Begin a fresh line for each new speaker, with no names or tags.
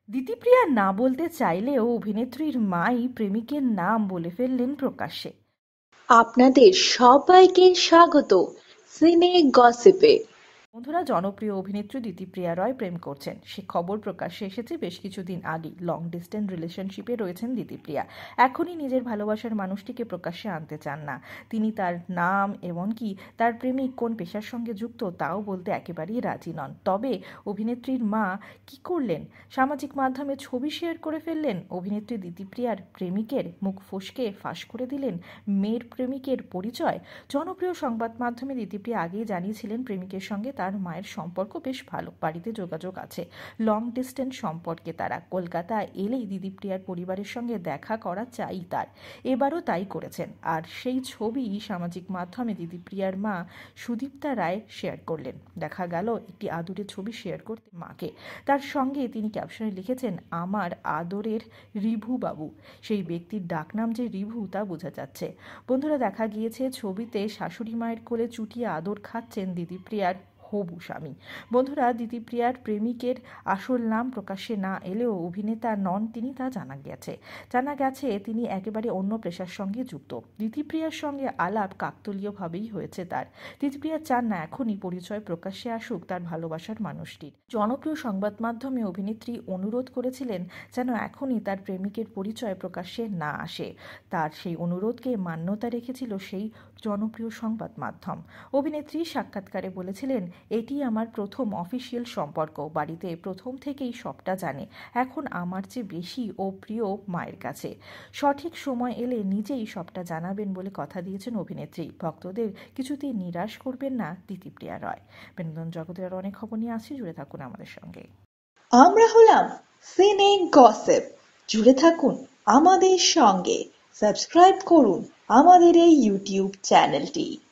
দিতিপ্রিয়া না বলতে চাইলেও অভিনেত্রীর মাই প্রেমিকের নাম বলে ফেললেন প্রকাশ্যে।
আপনাদের সবাইকে স্বাগত সিনে গসিপে।
বন্ধুরা, জনপ্রিয় অভিনেত্রী দিতিপ্রিয়া রয় প্রেম করছেন, সে খবর প্রকাশ্যে এসেছে বেশ কিছুদিন আগেই। লং ডিস্টেন্স রিলেশনশিপে রয়েছেন দিতিপ্রিয়া। এখনই নিজের ভালোবাসার মানুষটিকে প্রকাশ্যে আনতে চান না তিনি। তার নাম এমনকি তার প্রেমিক কোন পেশার সঙ্গে যুক্ত তাও বলতে একেবারেই রাজি নন। তবে অভিনেত্রীর মা কি করলেন? সামাজিক মাধ্যমে ছবি শেয়ার করে ফেললেন। অভিনেত্রী দিতিপ্রিয়ার প্রেমিকের মুখ ফসকে ফাঁস করে দিলেন মেয়ের প্রেমিকের পরিচয়। জনপ্রিয় সংবাদ মাধ্যমে দিতিপ্রিয়া আগেই জানিয়েছিলেন প্রেমিকের সঙ্গে তার মায়ের সম্পর্ক বেশ ভালো, বাড়িতে যোগাযোগ আছে। লং ডিস্টেন্স সম্পর্কে তারা। কলকাতা এলেই দিতিপ্রিয়ার পরিবারের সঙ্গে দেখা করা চাই তার। এবারও তাই করেছেন। আর সেই ছবি সামাজিক মাধ্যমে দিতিপ্রিয়ার মা সুদীপ্তা রায় শেয়ার করলেন। দেখা গেল একটি আদুরে ছবি শেয়ার করতে মাকে। তার সঙ্গে তিনি ক্যাপশনে লিখেছেন, আমার আদরের রিভু বাবু। সেই ব্যক্তির ডাকনাম যে রিভু তা বোঝা যাচ্ছে। বন্ধুরা, দেখা গিয়েছে ছবিতে শাশুড়ি মায়ের কোলে চুটিয়ে আদর খাচ্ছেন দিতিপ্রিয়ার হবু স্বামী। বন্ধুরা, দিতিপ্রিয়ার প্রেমিকের আসল নাম প্রকাশ্যে না এলেও অভিনেতা নন তিনি, তা জানা গেছে তিনি একেবারে অন্য পেশার সঙ্গে যুক্ত। দিতিপ্রিয়ার সঙ্গে আলাপ কাকতালীয়ভাবেই হয়েছে তার। দিতিপ্রিয়া চান না এখনই পরিচয় প্রকাশ্যে আসুক তার ভালোবাসার মানুষটির। জনপ্রিয় সংবাদ মাধ্যমে অভিনেত্রী অনুরোধ করেছিলেন যেন এখনই তার প্রেমিকের পরিচয় প্রকাশ্যে না আসে। তার সেই অনুরোধকে মান্যতা রেখেছিল সেই জনপ্রিয় সংবাদ মাধ্যম। অভিনেত্রী সাক্ষাৎকারে বলেছিলেন, এটি আমার প্রথম অফিসিয়াল সম্পর্ক। বাড়িতে প্রথম থেকেই সবটা জানে। এখন আমার চেয়ে বেশি ও প্রিয় মায়ের কাছে। সঠিক সময় এলে নিজেই সবটা জানাবেন বলে কথা দিয়েছেন অভিনেত্রী। ভক্তদের কিছুতেই নিরাশ করবেন না দিতিপ্রিয়া রয়। বিনোদন জগতের অনেক খবর নিয়ে আসছি, জুড়ে থাকুন আমাদের সঙ্গে।
আমরা হলাম সিনে গসিপ, জুড়ে থাকুন আমাদের সঙ্গে। সাবস্ক্রাইব করুন আমাদের এই ইউটিউব চ্যানেলটি।